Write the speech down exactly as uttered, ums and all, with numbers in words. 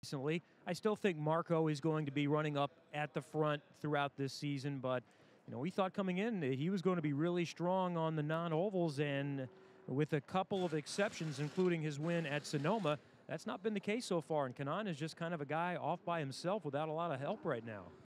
recently. I still think Marco is going to be running up at the front throughout this season, but you know, we thought coming in that he was going to be really strong on the non-ovals, and with a couple of exceptions, including his win at Sonoma, that's not been the case so far, and Kanaan is just kind of a guy off by himself without a lot of help right now.